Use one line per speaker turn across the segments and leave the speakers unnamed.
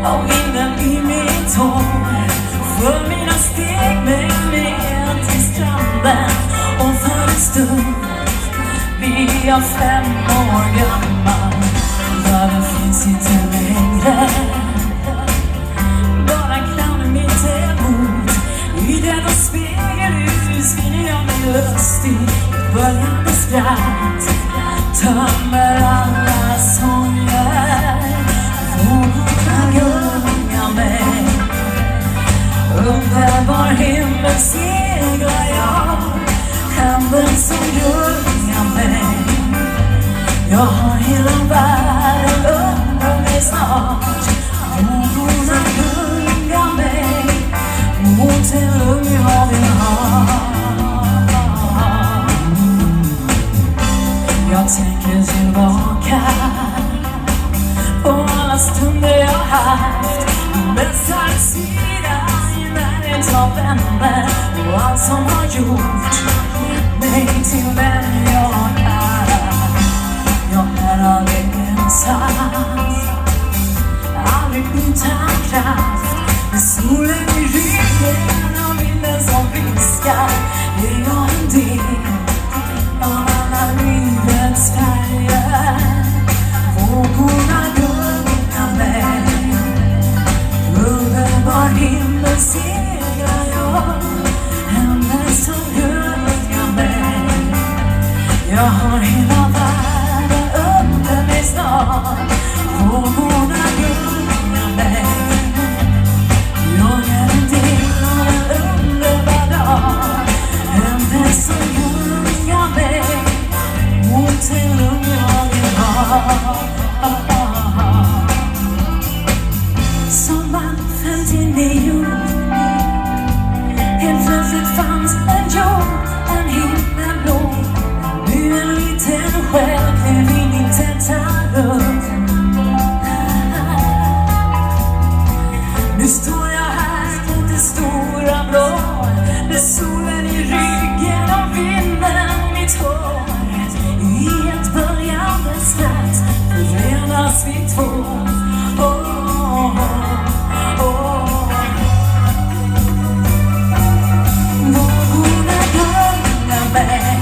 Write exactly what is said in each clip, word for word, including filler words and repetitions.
av vinden i mitt hår. För mina steg mig ner till stranden, och för en stund blir jag fem år gammal. Världen finns inte längre, bara clownen mitt emot. I denna spegelhus finner jag mig lustig. Böljande skratt tömmer alla sånger. Vågorna gungar mig, underbar himmel seglar jag. Händen som gungar mig, jag har hela världen under mig snart. Vågorna gungar mig mot en lugn jag vill ha. Jag tänker tillbaka på alla stunder jag haft. Bästa sida i närhet av vänner, och allt som har gjort mig till vem jag är. Jag är aldrig ensam, aldrig utan kraft. Med solen i ryggen och vinden som viskar är jag en del av alla livets färger. Vågorna gungar mig, underbar himmel seglar jag. Händer som gungar mig, jag har hela världen under mig snart. Vågorna gungar mig, jag är en del av en underbar dag. Händer som gungar mig mot en lugn jag vill ha. Sommar femtionio, helt plötsligt fanns en jord, en himmel blå. Nu en liten själ klev in i täta rum. Nu står jag här mot det stora blå, med solen i ryggen och vinden i mitt hår. I ett böljande skratt förenas vi två. Oh, oh, oh. Vågorna gungar mig,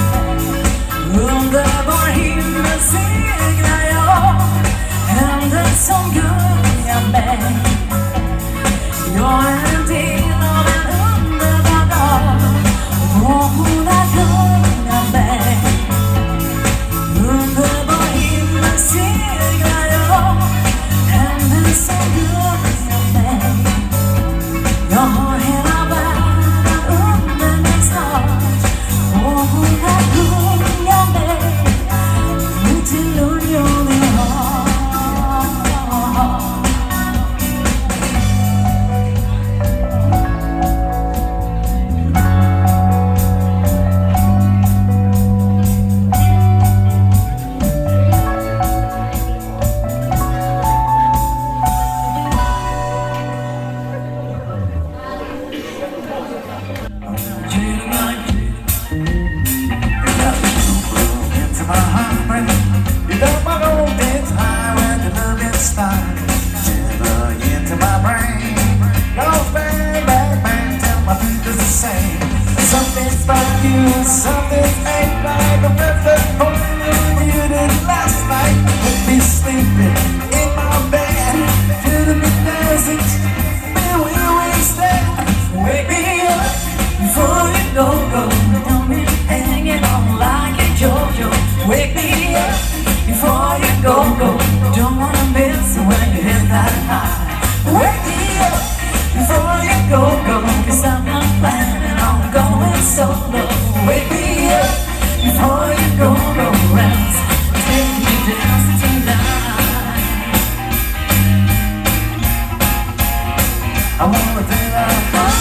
underbar himmel seglar jag. Händer som gungar mig, jag är en del av en underbar dag. Vågorna gungar mig, underbar himmel seglar jag. Händer som gungar mig, jag har hela världen under mig snart. Vågorna gungar mig mot en lugn jag vill ha.
Something ain't like a perfect moment. You did last night with me sleeping in my bed. Feeling me dancing, where we wasted.
Wake me up before you go, go. Don't be hanging on like a yo-yo. Wake me up before you go, go. Don't wanna miss when you hit that high. Wake me up before you go, go. Cause I'm not planning on going solo. Wake me up before you go, go. Let's take me dancing tonight.
I wanna do that.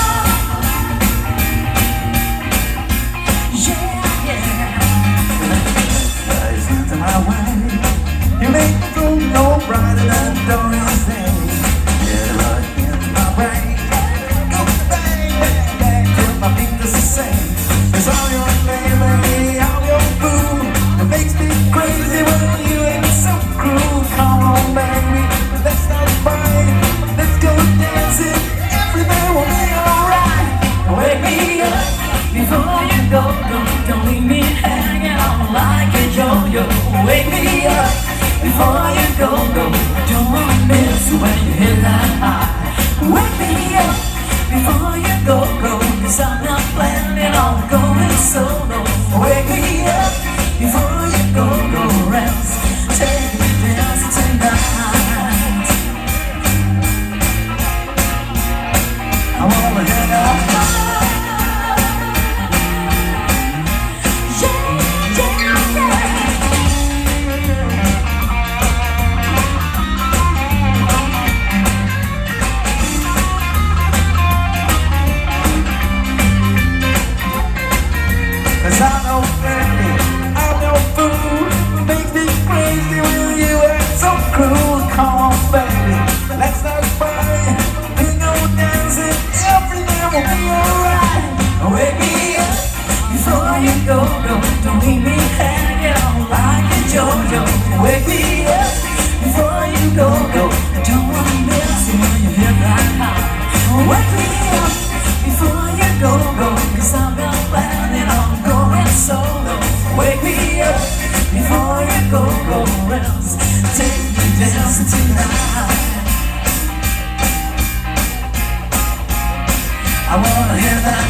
Yeah, yeah.
Rise into my way. You make me go no brighter than Doris Day. Get right into my brain. Go bang, bang, bang till my fingers the same. It's all your baby, all your food. It makes me crazy when you ain't so cruel. Come on, baby, let's not fight.
that high. Wake me up before you go, go, 'cause I'm not planning on going solo. Wake me up before you go, go, rest. Take me dancing tonight. I wanna hang out. Cause I know, baby, I'm no fool. Makes me crazy when you act so cruel. Come on, baby, let's not fight. We go dancing, everything will be alright. Wake me up before you go, go. Don't leave me hanging on like a JoJo. Wake me up before you go, go. Don't wanna miss you when you hit that high. Wake me up before you go, go. 'Cause I'm not planning on going solo. Wake me up before you go, go, else. Take me dancing tonight. I wanna hear that.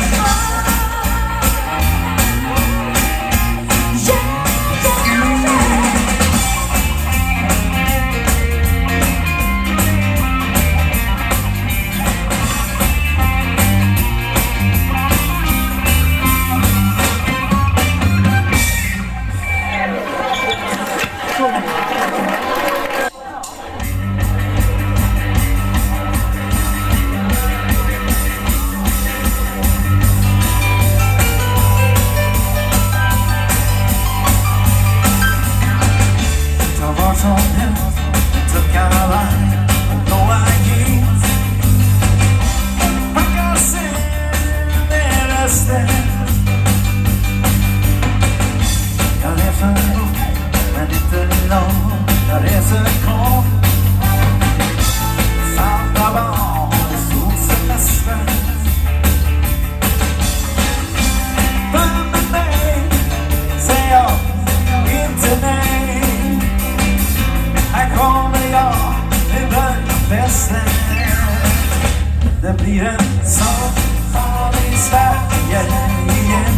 Det blir en sån farlig Sverige igen.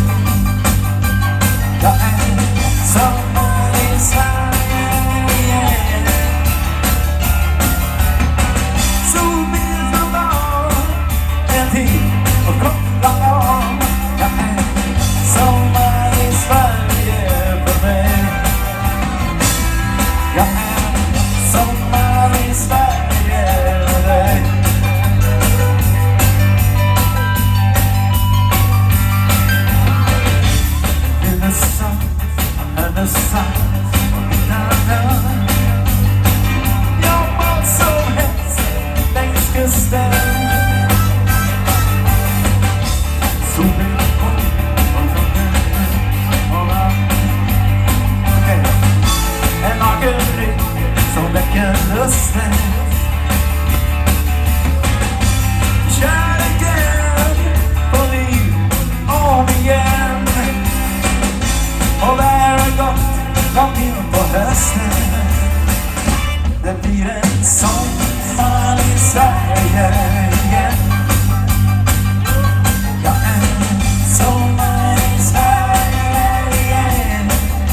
Jag är sommar i Sverige igen. Solbild från dag, en tid och koppla av. Jag är sommar i Sverige för mig. Jag är sommar i Sverige för dig. The sun och mina ögon. Jag var så helst längs kusten. Solen kom och lånade och vann. En naken rygg som väcker lusten. Kärleken på liv om igen. Och där har gått långt in på hösten. Det blir en sommar i Sverige igen. Jag är sommar i Sverige igen.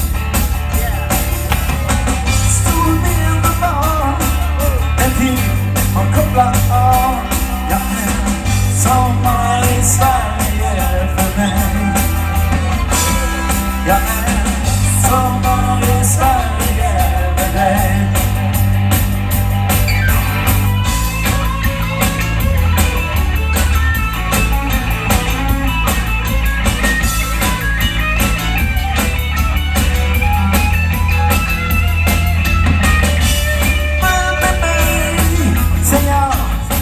Stor bild och barn, en tid har kopplat av. Jag är sommar i Sverige för mig. Jag är sommar i Sverige med dig. Men med mig, säger jag,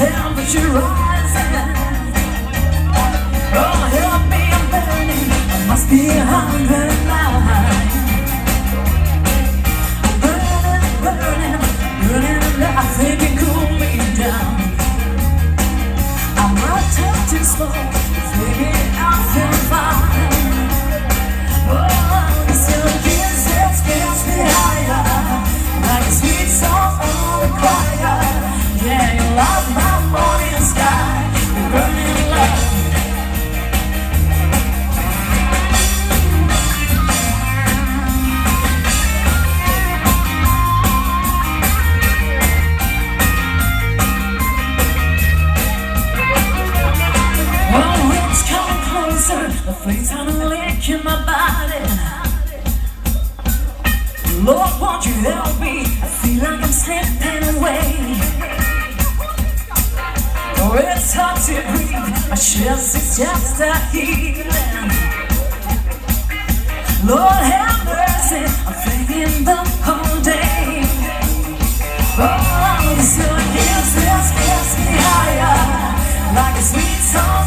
temperature rising. Oh, help me, I'm burning. I must be a hundred and nine. I'm burning, burning, burning, and I think it cool me down. I might talk too slow, thinking I'll feel fine. Oh, the silver kisses gets me higher, like a sweet song on the choir. Yeah, you love my morning sky, burning love. The flames on a lick in my body. Lord, won't you help me? I feel like I'm slipping away. Oh, it's hard to breathe. My chest is just a healing. Lord, have mercy. I'm thinking the whole day. Oh, the sun gets me higher, like a sweet song.